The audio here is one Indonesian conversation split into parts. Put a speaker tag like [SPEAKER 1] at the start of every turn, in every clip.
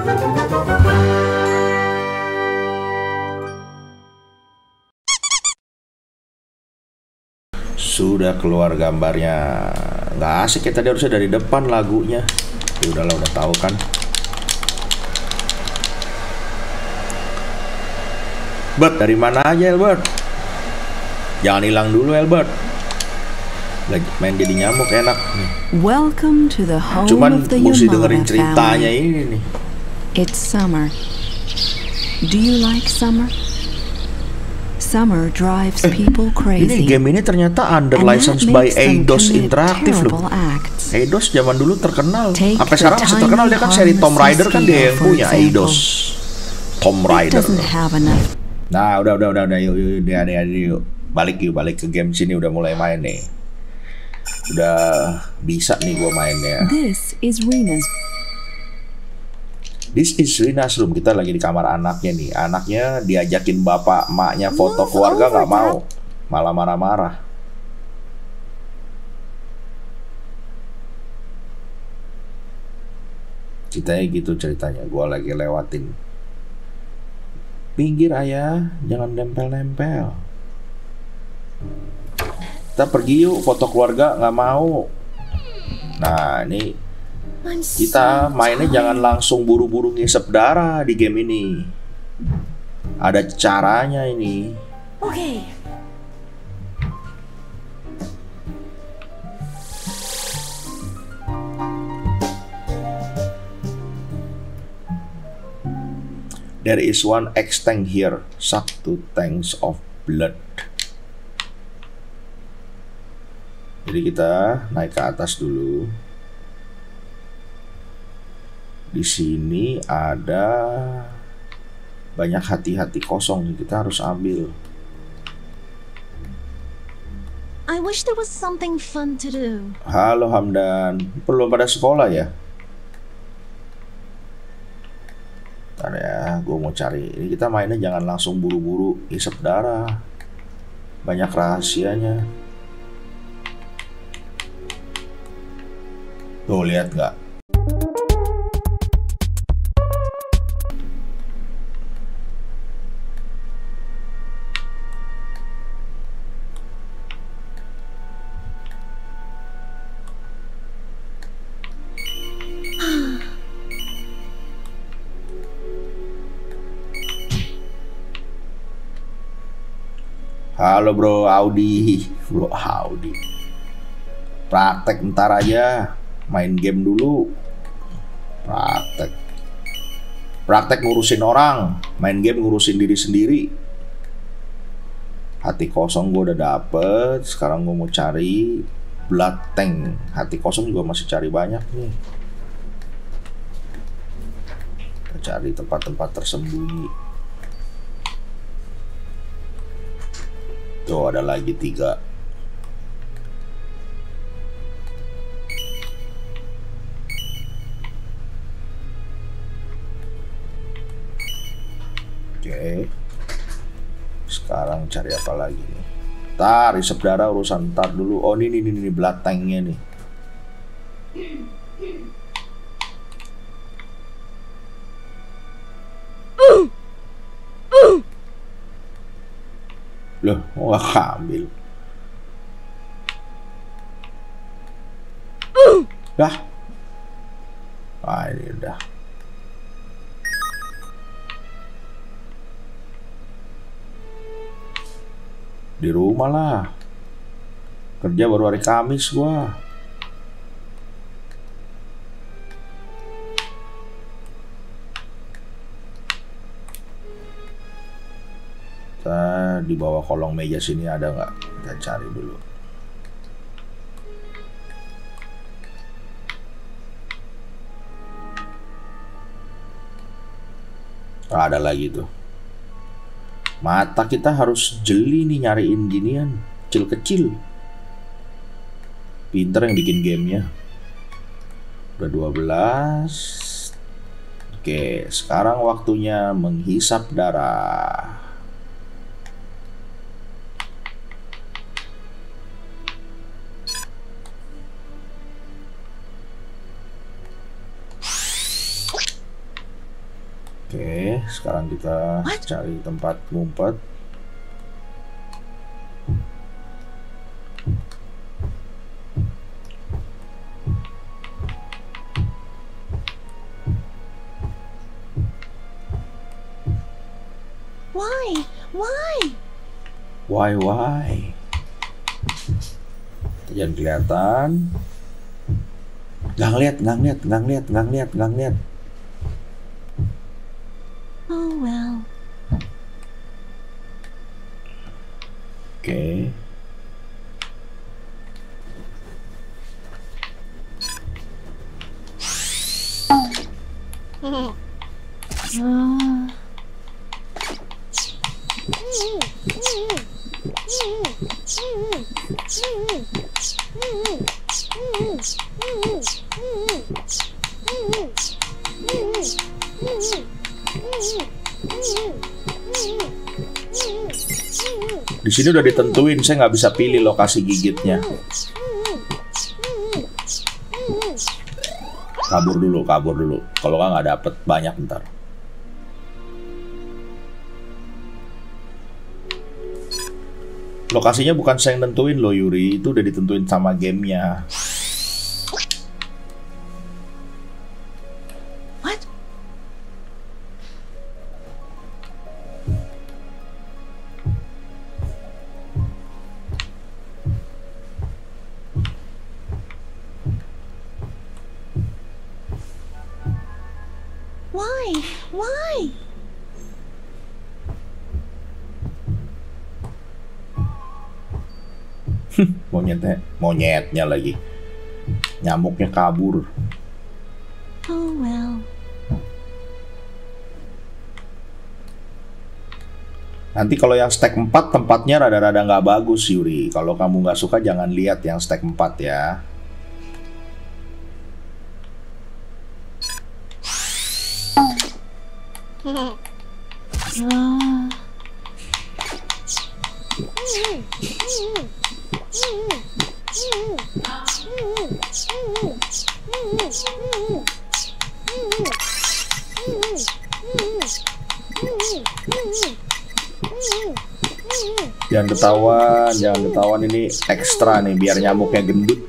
[SPEAKER 1] Sudah keluar gambarnya. Nggak asik ya, tadi harusnya dari depan lagunya. Ya udahlah, udah tahu kan. Bert, dari mana aja Albert? Jangan hilang dulu Albert. Lagi main jadi nyamuk enak nih.
[SPEAKER 2] Welcome to the home
[SPEAKER 1] Cuman
[SPEAKER 2] of the
[SPEAKER 1] mesti dengerin
[SPEAKER 2] Yamada
[SPEAKER 1] ceritanya
[SPEAKER 2] family.
[SPEAKER 1] ini nih.
[SPEAKER 2] It's summer. Do you like summer? Summer drives people
[SPEAKER 1] Ini
[SPEAKER 2] crazy.
[SPEAKER 1] game ini ternyata under
[SPEAKER 2] And that
[SPEAKER 1] license by
[SPEAKER 2] makes them
[SPEAKER 1] Eidos
[SPEAKER 2] commit
[SPEAKER 1] Interactive loh.
[SPEAKER 2] terrible acts.
[SPEAKER 1] Eidos zaman dulu terkenal.
[SPEAKER 2] Take
[SPEAKER 1] Sampai
[SPEAKER 2] the
[SPEAKER 1] sekarang masih terkenal, dia kan seri
[SPEAKER 2] tiny
[SPEAKER 1] Tomb Raider kan dia yang
[SPEAKER 2] for
[SPEAKER 1] punya
[SPEAKER 2] example.
[SPEAKER 1] Eidos. Tomb
[SPEAKER 2] It
[SPEAKER 1] Raider.
[SPEAKER 2] doesn't have enough.
[SPEAKER 1] Nah, udah yuk, yuk. Balik ke game sini, udah mulai main nih. Udah bisa nih gua mainnya.
[SPEAKER 2] This is
[SPEAKER 1] Rina's room. Kita lagi di kamar anaknya nih. Anaknya diajakin bapak emaknya foto keluarga, nggak mau, malah marah-marah. Ceritanya gitu ceritanya. Gua lagi lewatin. Pinggir ayah, jangan nempel-nempel. Kita pergi yuk, foto keluarga, nggak mau. Nah ini kita mainnya jangan langsung buru-buru ngisep darah di game ini. Ada caranya ini.
[SPEAKER 3] Okay.
[SPEAKER 1] There is one X tank here. Suck 2 tanks of blood. Jadi kita naik ke atas dulu. Di sini ada banyak hati-hati kosong, kita harus ambil.
[SPEAKER 3] I wish there was something fun to do.
[SPEAKER 1] Halo Hamdan, belum pada sekolah ya? Ntar ya, gue mau cari. Ini kita mainnya jangan langsung buru-buru isep darah. Banyak rahasianya. Tuh, lihat nggak? Halo bro Audi. Bro Audi. Praktek ntar aja. Main game dulu. Praktek ngurusin orang. Main game ngurusin diri sendiri. Hati kosong gue udah dapet. Sekarang gue mau cari blood tank. Hati kosong juga masih cari banyak nih. Kita cari tempat-tempat tersembunyi. Tuh ada lagi 3. Oke. Sekarang cari apa lagi nih? Tar, isep darah urusan ntar dulu. Oh ini blood tanknya nih. Loh, mau gak ambil? Dah. Ah ini udah. Di rumah lah. Kerja baru hari Kamis gua. Kita di bawah kolong meja sini ada nggak? Kita cari dulu. Ada lagi tuh. Mata kita harus jeli nih nyariin ginian kecil-kecil. Pinter yang bikin gamenya. Udah 12. Oke, sekarang waktunya menghisap darah. Oke, sekarang kita cari tempat ngumpet.
[SPEAKER 3] Why?
[SPEAKER 1] Why? Jangan kelihatan. Nggak ngeliat.
[SPEAKER 3] Oh well.
[SPEAKER 1] Oke. Di sini udah ditentuin, saya nggak bisa pilih lokasi gigitnya. Kabur dulu. Kalau nggak dapet banyak ntar. Lokasinya bukan saya yang nentuin loh Yuri, itu udah ditentuin sama gamenya.
[SPEAKER 3] What? Why?
[SPEAKER 1] Monyetnya lagi. Nyamuknya kabur.
[SPEAKER 3] Oh well.
[SPEAKER 1] Nanti kalau yang stack 4 tempatnya rada-rada nggak bagus Yuri. Kalau kamu nggak suka jangan lihat yang stack 4 ya. Jangan ketahuan ini ekstra nih biar nyamuknya gendut.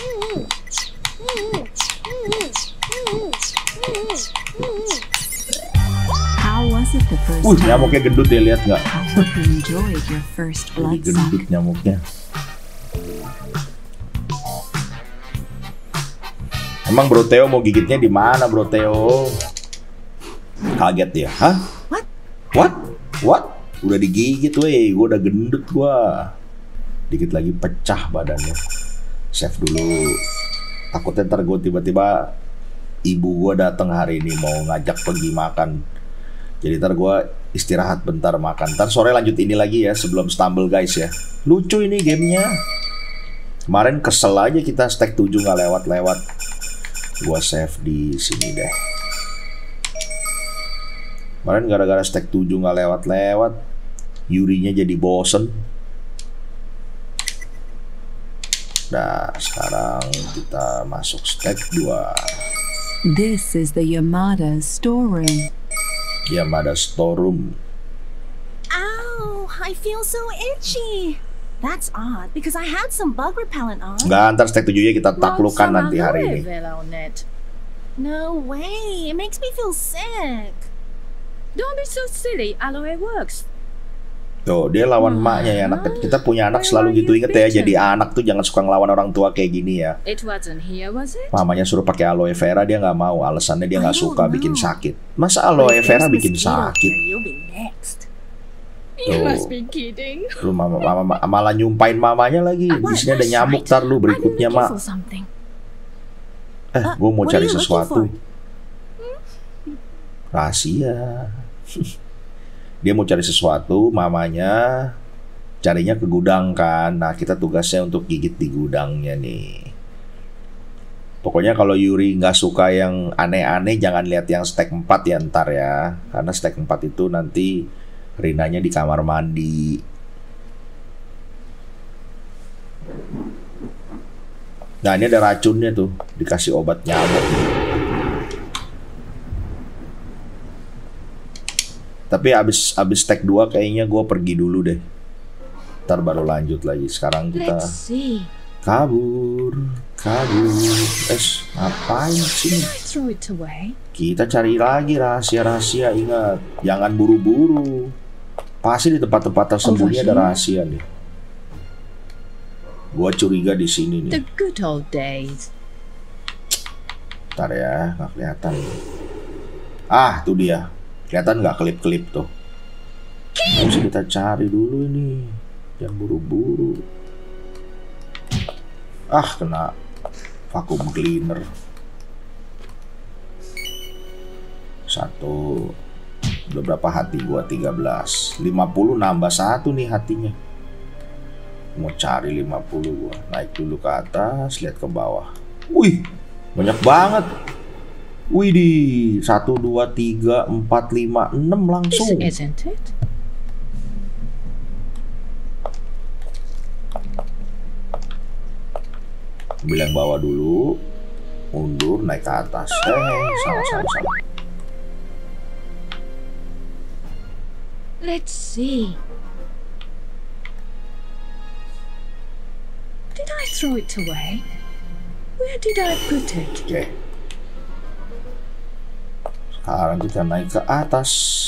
[SPEAKER 1] Nyamuknya gendut ya, lihat nggak? Gendut nyamuknya. Emang Bro Theo mau gigitnya di mana Bro Theo? Kaget dia, hah? What? Udah digigit weh, gue udah gendut gua. Dikit lagi pecah badannya. Save dulu. Takutnya ntar gue tiba-tiba ibu gue datang hari ini mau ngajak pergi makan. Jadi ntar gue istirahat bentar makan. Ntar sore lanjut ini lagi ya sebelum stumble guys ya. Lucu ini gamenya. Kemarin kesel aja kita stack 7 nggak lewat-lewat. Gue save di sini deh. Kemarin gara-gara stack 7 nggak lewat-lewat, Yurinya jadi bosen. Nah, sekarang kita masuk stack 2.
[SPEAKER 2] This is the Yamada storeroom.
[SPEAKER 1] Yamada storeroom.
[SPEAKER 3] Ow! I feel so itchy. That's odd because I had some bug repellent on.
[SPEAKER 1] Nggak, ntar stack 7-nya kita taklukkan nanti hari ini.
[SPEAKER 3] No way! It makes me feel sick.
[SPEAKER 4] Don't be so silly, aloe works.
[SPEAKER 1] Tuh, dia lawan emaknya ya. Kita punya anak selalu gitu, inget ya. Jadi anak tuh jangan suka ngelawan orang tua kayak gini ya.
[SPEAKER 4] It wasn't here, was it?
[SPEAKER 1] Mamanya suruh pakai aloe vera, dia nggak mau. Alasannya dia nggak suka, bikin sakit. Masa aloe vera bikin sakit?
[SPEAKER 4] You must be kidding.
[SPEAKER 1] Lu malah nyumpain mamanya lagi. Di sini ada nyamuk, tar lu berikutnya mak. Gue mau cari sesuatu. Rahasia. Dia mau cari sesuatu, mamanya carinya ke gudang kan. Nah, kita tugasnya untuk gigit di gudangnya nih. Pokoknya kalau Yuri nggak suka yang aneh-aneh, jangan lihat yang stack 4 ya ntar ya. Karena stack 4 itu nanti Rinanya di kamar mandi. Nah, ini ada racunnya tuh, dikasih obat nyamuk. Tapi abis tag 2 kayaknya gue pergi dulu deh. Ntar baru lanjut lagi. Sekarang kita
[SPEAKER 4] Let's see.
[SPEAKER 1] kabur. Ngapain sih?
[SPEAKER 4] Did I throw it away?
[SPEAKER 1] Kita cari lagi rahasia-rahasia. Ingat, jangan buru-buru. Pasti di tempat-tempat tersembunyi ada rahasia nih. Gua curiga di sini nih.
[SPEAKER 4] The good old days.
[SPEAKER 1] Ntar ya, nggak kelihatan. Ah, tuh dia. Kelihatan nggak klip-klip tuh? Harus kita cari dulu ini. Jangan buru-buru. Ah, kena vacuum cleaner. 1. Udah berapa hati gua? 13. 50 nambah 1 nih hatinya. Mau cari 50 gua. Naik dulu ke atas, lihat ke bawah. Wih, banyak banget. Wih di 1, 2, 3, 4, 5, 6 langsung.
[SPEAKER 4] This isn't it?
[SPEAKER 1] Ambil yang bawah dulu. Mundur, naik ke atas. Salah.
[SPEAKER 4] Let's see. Did I throw it away? Where did I put it?
[SPEAKER 1] Oke. Sekarang kita naik ke atas.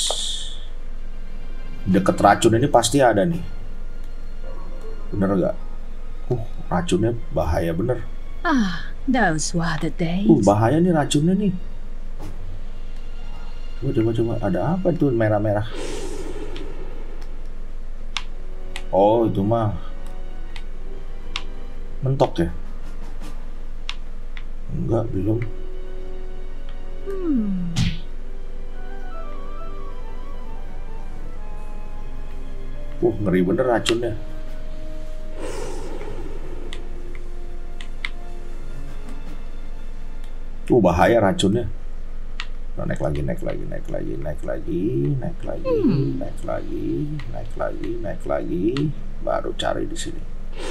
[SPEAKER 1] Deket racun ini pasti ada nih. Bener gak? Racunnya bahaya bener.
[SPEAKER 4] Ah, those were the days.
[SPEAKER 1] Bahaya nih racunnya nih. Coba. Ada apa tuh merah-merah? Oh, itu mah mentok ya? Enggak, belum. Ngeri bener racunnya. Bahaya racunnya. Naik lagi. Baru cari di sini.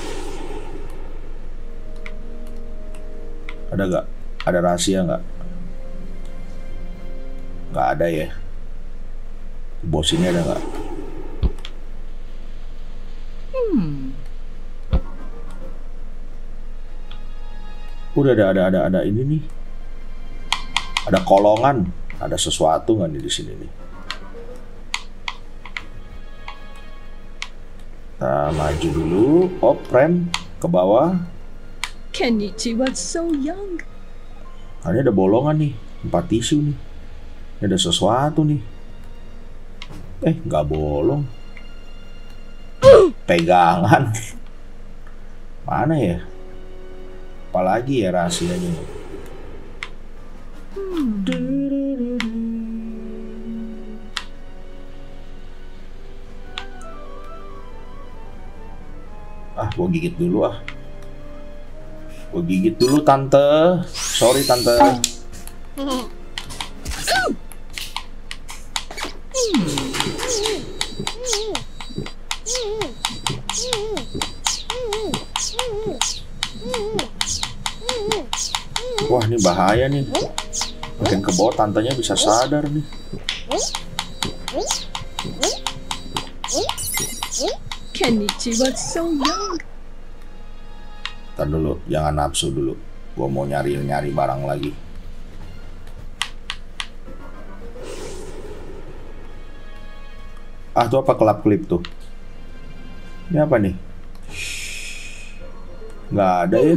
[SPEAKER 1] Ada nggak? Ada rahasia nggak? Nggak ada ya. Bos ini ada nggak? Udah ada ini nih. Ada kolongan. Ada sesuatu nggak nih di sini nih? Kita maju dulu. Rem ke bawah.
[SPEAKER 4] Kenichi was so young.
[SPEAKER 1] Ini ada bolongan nih, 4 tisu nih. Ini ada sesuatu nih. Nggak bolong. Pegangan. Mana ya? Apalagi ya rahasianya? Gua gigit dulu Gue gigit dulu tante. Sorry tante. Wah ini bahaya nih. Makin ke bawah tantenya bisa sadar nih.
[SPEAKER 4] Kenichi was so young.
[SPEAKER 1] Ntar dulu, jangan nafsu dulu. Gua mau nyari barang lagi. Tuh apa kelap-kelip tuh? Ini apa nih? Nggak ada ya?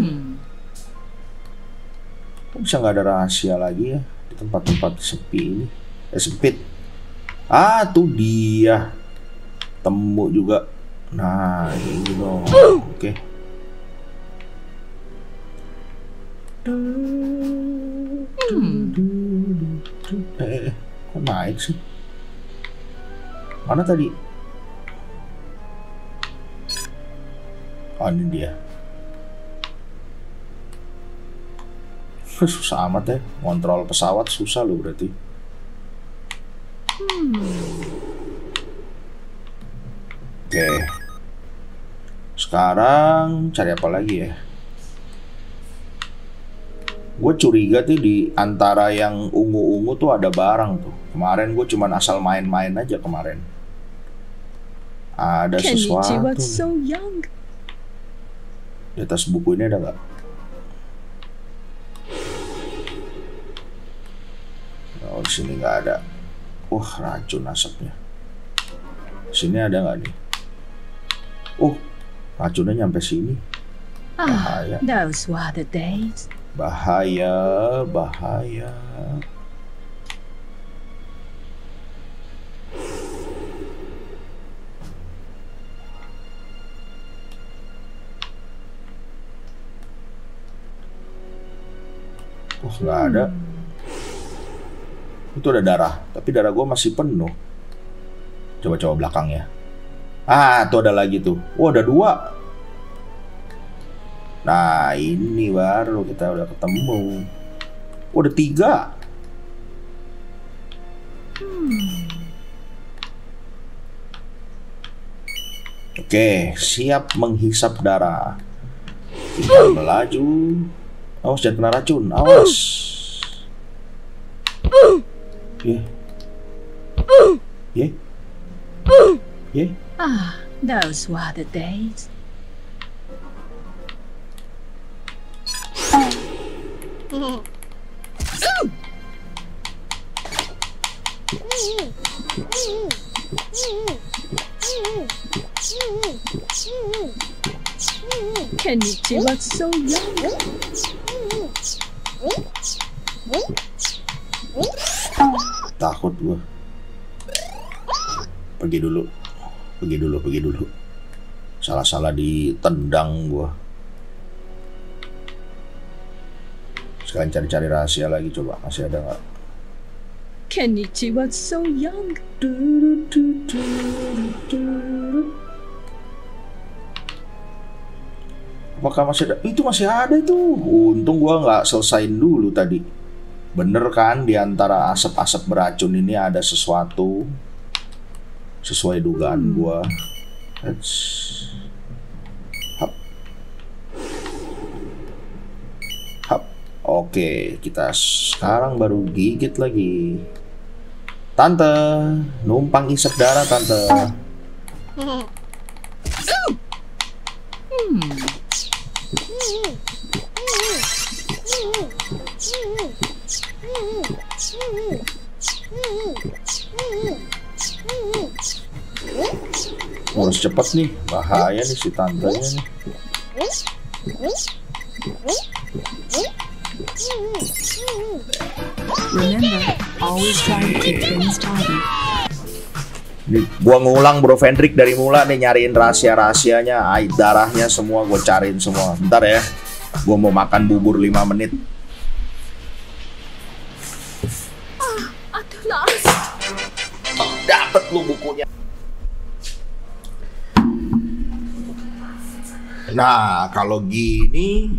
[SPEAKER 1] Kok bisa nggak ada rahasia lagi ya di tempat-tempat sepi ini? Sempit. Tuh dia. Temu juga. Nah, ini dong. Oke. Kok naik sih? Mana tadi? Ini dia. Susah amat ya. Kontrol pesawat susah loh berarti. Oke. Sekarang cari apa lagi ya? Gue curiga tuh di antara yang ungu-ungu tuh ada barang tuh. Kemarin gue cuman asal main-main aja kemarin. Ada sesuatu.
[SPEAKER 4] Konnichiwa, so young.
[SPEAKER 1] Di atas buku ini ada nggak? Oh, di sini nggak ada. Wah, racun asapnya. Sini ada nggak nih? Racunnya nyampe sini. Bahaya.
[SPEAKER 4] Those were the days.
[SPEAKER 1] Bahaya, bahaya. Nggak ada. Itu ada darah, tapi darah gue masih penuh. Coba-coba belakangnya. Tuh ada lagi tuh. Ada 2. Nah, ini baru kita udah ketemu. Ada 3. Oke, siap menghisap darah. Kita melaju. Awas jangan kena racun. Awas.
[SPEAKER 4] Those were the days. Konnichiwa, so young.
[SPEAKER 1] Takut gua. Pergi dulu. Salah-salah ditendang gua. Sekalian cari-cari rahasia lagi, coba masih ada nggak?
[SPEAKER 4] Konnichiwa, so young.
[SPEAKER 1] Apakah masih ada? Itu masih ada itu. Untung gua nggak selesain dulu tadi. Bener kan, di antara asap-asap beracun ini ada sesuatu. Sesuai dugaan gua. Hap. Oke, kita sekarang baru gigit lagi. Tante, numpang isep darah tante. Harus cepet nih, bahaya nih si tantenya nih.
[SPEAKER 2] Remember, always try to keep things tidy.
[SPEAKER 1] Gua ngulang Bro Fendrik dari mula nih, nyariin rahasia-rahasianya, air darahnya semua gua cariin semua. Bentar ya, gua mau makan bubur 5 menit. Dapet lu bukunya. Nah, kalau gini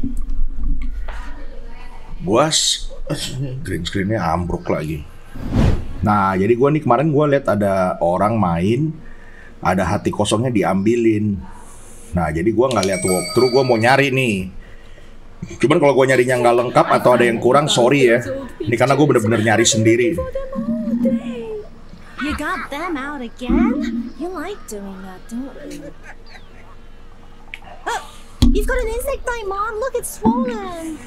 [SPEAKER 1] gua green screen-nya ambruk lagi. Nah, jadi gua nih kemarin gua lihat ada orang main, ada hati kosongnya diambilin. Nah, jadi gua nggak lihat walkthrough, gua mau nyari nih. Cuman kalau gua nyarinya nggak lengkap atau ada yang kurang, sorry ya. Ini karena gua bener-bener nyari sendiri.
[SPEAKER 3] You got them out again? You like doing that, don't you? Oh, you've got an insect bite, Mom. Look, it's swollen.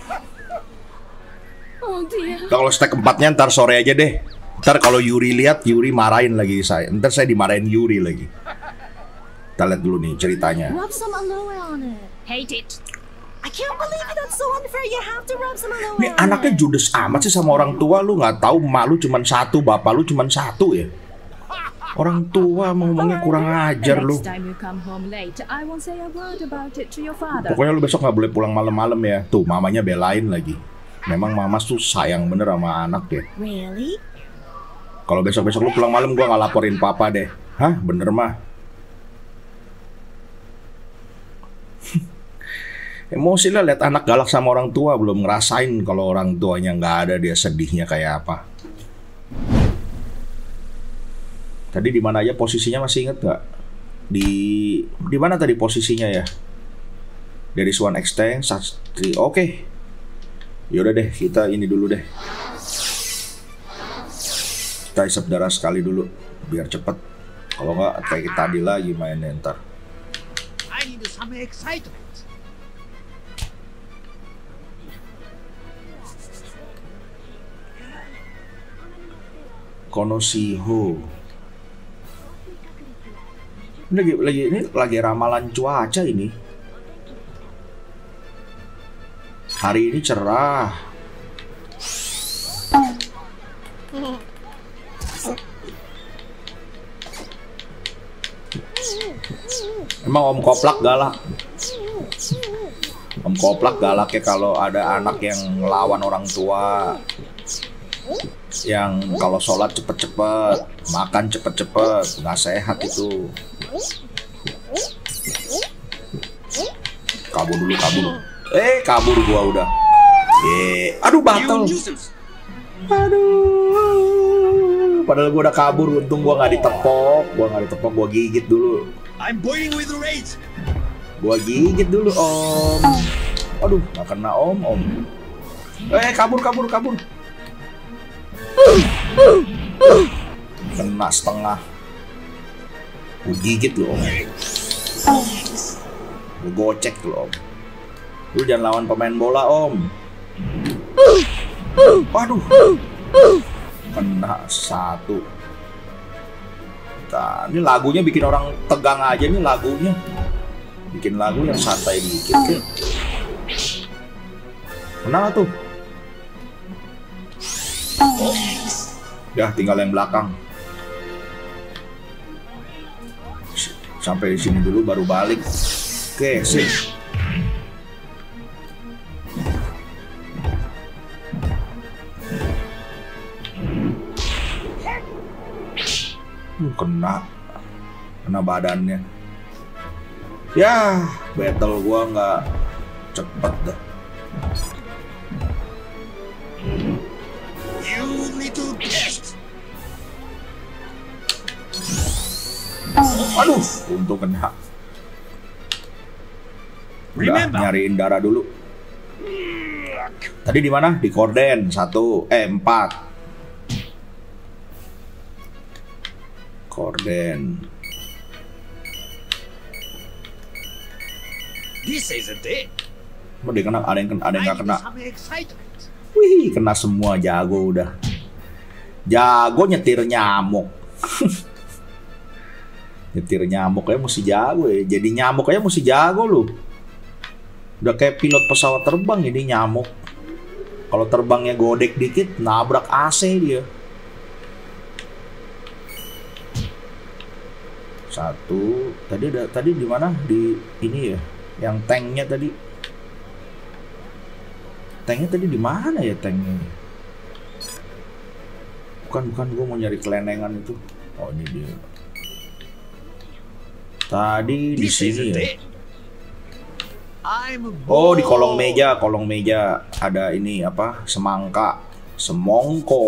[SPEAKER 4] Oh dear.
[SPEAKER 1] Kalau stack 4-nya ntar sore aja deh. Ntar kalau Yuri lihat, Yuri marahin lagi saya. Ntar saya dimarahin Yuri lagi. Kita lihat dulu nih ceritanya.
[SPEAKER 3] Rub some aloe on it.
[SPEAKER 4] Hate it.
[SPEAKER 3] I can't believe it. That's so unfair. You have to rub some aloe
[SPEAKER 1] Ini
[SPEAKER 3] on
[SPEAKER 1] anaknya
[SPEAKER 3] it.
[SPEAKER 1] judes amat sih sama orang tua. Lu nggak tahu mak lu cuma 1, bapak lu cuma 1 ya. Orang tua ngomongnya kurang ajar lu.
[SPEAKER 4] Next time you come home late, I won't say a word about it to your father.
[SPEAKER 1] Pokoknya lu besok nggak boleh pulang malam-malam ya. Tuh mamanya belain lagi. Memang mama tuh sayang bener sama anak ya.
[SPEAKER 3] Really?
[SPEAKER 1] Kalau besok-besok lu pulang malam gua nggak laporin papa deh. Hah, bener mah. Emosi lah lihat anak galak sama orang tua, belum ngerasain kalau orang tuanya nggak ada dia sedihnya kayak apa. Tadi di mana aja posisinya, masih inget nggak? Di mana tadi posisinya ya? Dari Swan Extend, Sastri. Oke. Yaudah deh, kita ini dulu deh. Kita isap darah sekali dulu, biar cepet. Kalau nggak kayak tadi lagi mainnya ntar.
[SPEAKER 5] I need some excitement.
[SPEAKER 1] Konoshiho. Ini lagi ramalan cuaca ini. Hari ini cerah. Emang Om Koplak galak. Om Koplak galak ya kalau ada anak yang ngelawan orang tua. Yang kalau sholat cepet-cepet, makan cepet-cepet, nggak sehat itu. Kabur dulu, kabur. Kabur gua udah. Aduh, batal. Aduh. Padahal gua udah kabur, untung gua nggak ditepok. Gua gigit dulu.
[SPEAKER 5] I'm boiling with rage.
[SPEAKER 1] Gua gigit dulu, Om. Aduh, nggak kena Om. Kabur. Kena setengah. Gue gigit loh, Om. Gue gocek loh, Om. Lu jangan lawan pemain bola, Om. Waduh. Kena satu. Nah, ini lagunya bikin orang tegang aja nih lagunya. Bikin lagu yang santai dikit kan. Kenapa tuh? Ya, tinggal yang belakang. Sampai di sini dulu baru balik. Oke, sip. Kena badannya. Ya, battle gua nggak cepet dah.
[SPEAKER 5] You little pest.
[SPEAKER 1] Aduh, untung kena. Udah, nyariin darah dulu. Tadi di mana? Di korden 4. Korden.
[SPEAKER 5] This is a day.
[SPEAKER 1] Mau dikena, ada yang nggak kena.
[SPEAKER 5] Some excitement.
[SPEAKER 1] Wih, kena semua, jago udah. Jago nyetir nyamuk. Nyetir nyamuk aja mesti jago ya. Jadi nyamuk aja mesti jago lu. Udah kayak pilot pesawat terbang ini nyamuk. Kalau terbangnya godek dikit, nabrak AC dia. 1. Tadi di mana? Di ini ya. Yang tanknya tadi. Tanknya tadi di mana ya tanknya? Bukan, gue mau nyari kelenengan itu. Oh, ini dia. Tadi di sini ya. Oh, di kolong meja ada ini apa? Semongko.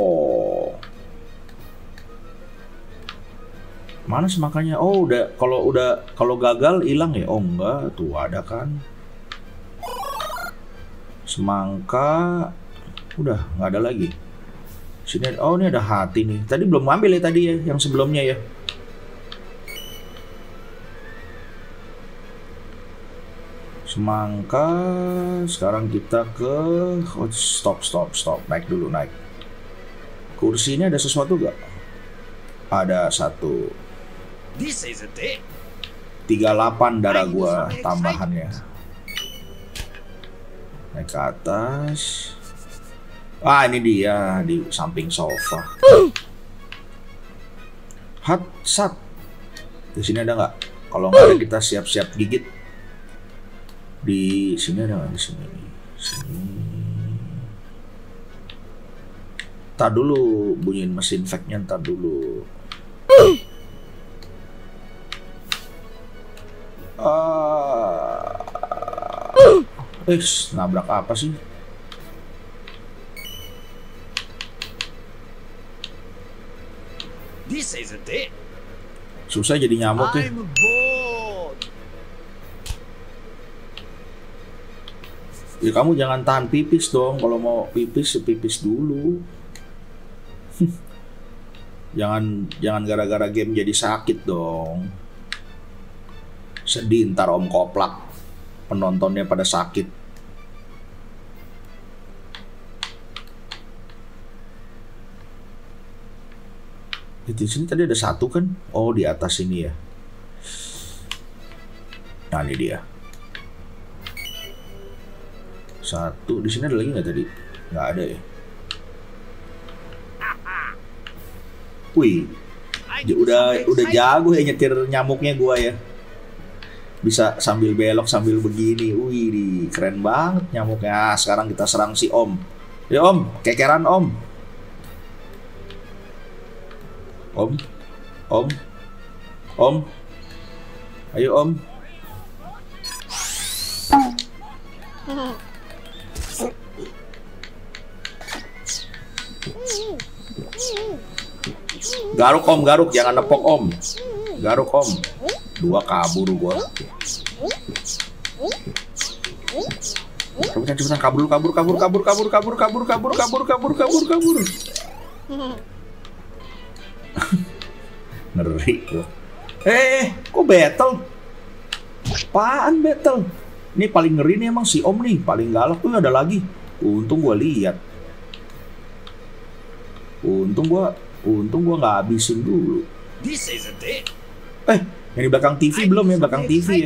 [SPEAKER 1] Mana semangkanya? Oh, kalau gagal hilang ya? Oh, enggak, tuh ada kan. Semangka udah nggak ada lagi. Sini, oh ini ada hati nih. Tadi belum ngambil ya tadi ya, yang sebelumnya ya. Semangka. Sekarang kita ke stop. Naik dulu, naik. Kursi ini ada sesuatu gak? Ada 1. 38 darah gua tambahannya. Naik ke atas. Ini dia di samping sofa. Sat. Di sini ada nggak? Kalau nggak ada kita siap-siap gigit. Di sini ada nggak? Di sini. Tar dulu, bunyiin mesin fax-nya ntar dulu. Nabrak apa sih?
[SPEAKER 5] This is a day.
[SPEAKER 1] Susah jadi nyamuk ya.
[SPEAKER 5] I'm bored.
[SPEAKER 1] Ya kamu jangan tahan pipis dong. Kalau mau pipis, pipis dulu. Jangan gara-gara game jadi sakit dong. Sedih ntar Om Koplak. Penontonnya pada sakit. Di sini tadi ada satu kan? Oh, di atas ini ya. Nah, ini dia. Satu. Di sini ada lagi nggak tadi? Nggak ada ya. Wih, udah jago ya nyetir nyamuknya gua ya. Bisa sambil belok sambil begini. Wih, keren banget nyamuknya. Sekarang kita serang si Om. Ya Om, kekeran Om. Om. Ayo Om. Garuk Om, garuk, jangan nepok Om. Garuk Om. Dua kabur gua. Cepetan kabur. Ngeri gua. Kok battle? Apaan battle? Ini paling ngeri nih emang si Om nih, paling galak tuh ada lagi. Untung gua lihat. Untung gua nggak habisin dulu.
[SPEAKER 5] This is a dick.
[SPEAKER 1] Yang di belakang TV belum ya, belakang TV ya.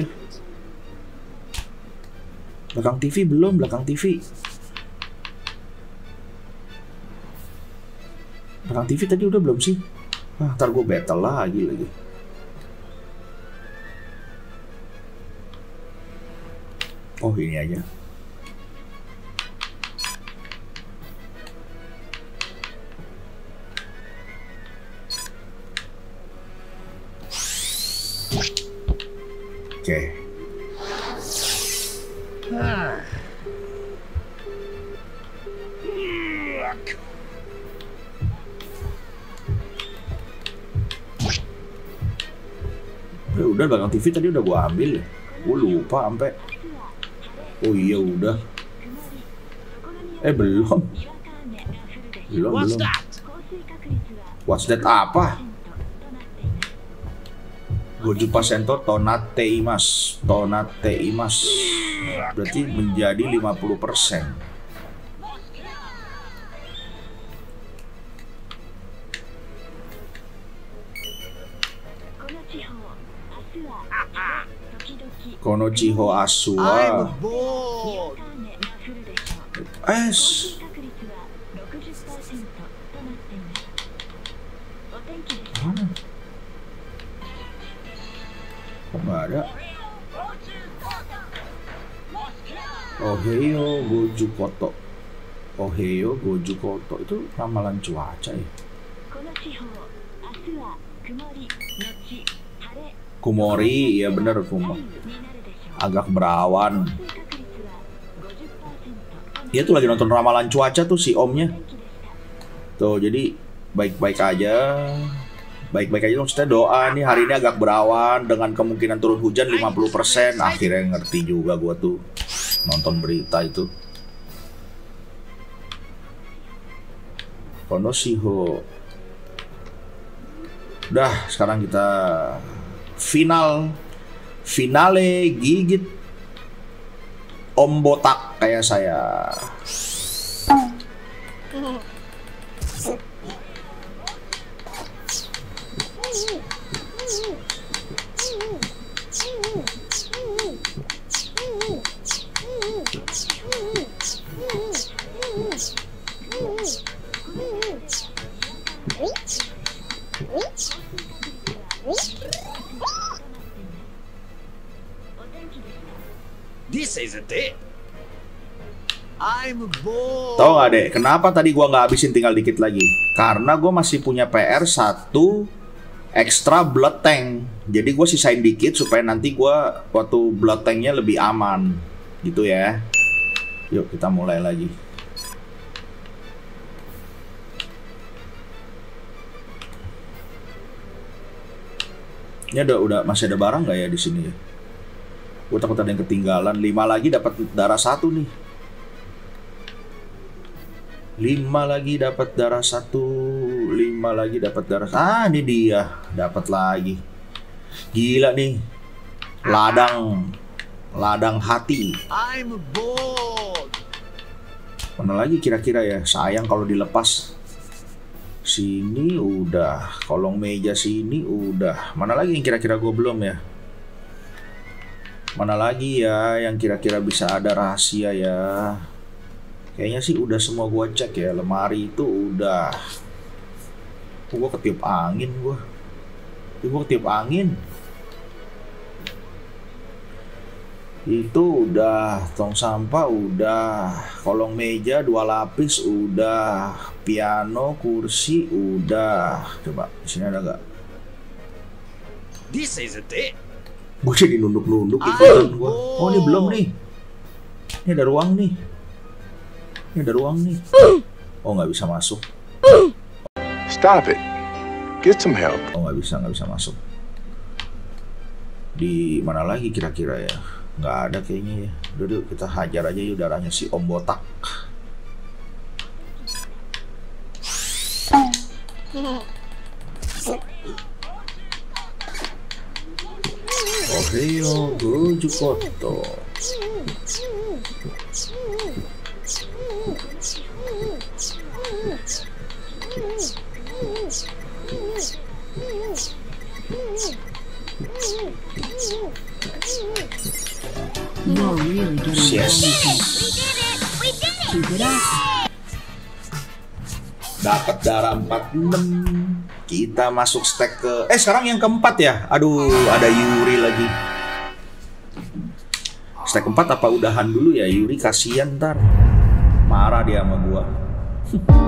[SPEAKER 1] Belakang TV belum, belakang TV. Belakang TV tadi udah belum sih? Ntar gue battle lagi. Oh, ini aja. Oke. Udah belakang TV tadi udah gua ambil ya. Gua lupa sampai. Oh iya udah. Belum. What's that apa? Gojupa Sento Tonate Imas. Berarti menjadi 50%. Konochiho Asua. Nggak ada. Oheyo Goju Koto itu ramalan cuaca ya. Kumori, ya bener Kumori. Agak berawan. Dia tuh lagi nonton ramalan cuaca tuh si Omnya. Tuh jadi baik-baik aja maksudnya doa nih hari ini agak berawan dengan kemungkinan turun hujan 50%. Akhirnya ngerti juga gua tuh nonton berita itu. Konoshiho. Udah, sekarang kita finale gigit Om Botak kayak saya.
[SPEAKER 5] This is a dick. I'm bored.
[SPEAKER 1] Tahu nggak deh, kenapa tadi gua nggak habisin tinggal dikit lagi? Karena gua masih punya PR 1 extra blood tank. Jadi gue sisain dikit supaya nanti gua waktu blood tanknya lebih aman, gitu ya. Yuk kita mulai lagi. Ini udah masih ada barang nggak ya di sini ya? Gue takut ada yang ketinggalan. 5 lagi dapat darah 1 nih. 5 lagi dapat darah 1, 5 lagi dapat darah. Ah, ini dia, dapat lagi. Gila nih. Ladang hati.
[SPEAKER 5] I'm bored.
[SPEAKER 1] Mana lagi kira-kira ya? Sayang kalau dilepas. Sini udah, kolong meja sini udah. Mana lagi yang kira-kira gue belum ya? Mana lagi ya yang kira-kira bisa ada rahasia ya? Kayaknya sih udah semua gue cek ya. Lemari itu udah. Gue ketiup angin gue. Ketiup angin. Itu udah, tong sampah udah, kolong meja 2 lapis udah, piano, kursi udah. Coba di sini ada gak?
[SPEAKER 5] This is a date.
[SPEAKER 1] Gue jadi nunduk-nunduk ikutan gue. Oh, ini belum nih. Ini ada ruang nih. Ini ada ruang nih. Oh, nggak bisa masuk.
[SPEAKER 6] Stop it. Get some help.
[SPEAKER 1] Oh, nggak bisa masuk. Di mana lagi kira-kira ya? Nggak ada kayaknya ya. Udah kita hajar aja yuk darahnya si Om Botak. Ohio Goju Koto.
[SPEAKER 2] You're really getting
[SPEAKER 1] Yes.
[SPEAKER 2] Keep it up.
[SPEAKER 1] Dapat darah 46. Kita masuk stack ke sekarang yang keempat ya. Aduh, ada Yuri lagi. Stack 4 apa udahan dulu ya? Yuri kasihan ntar. Marah dia sama gua.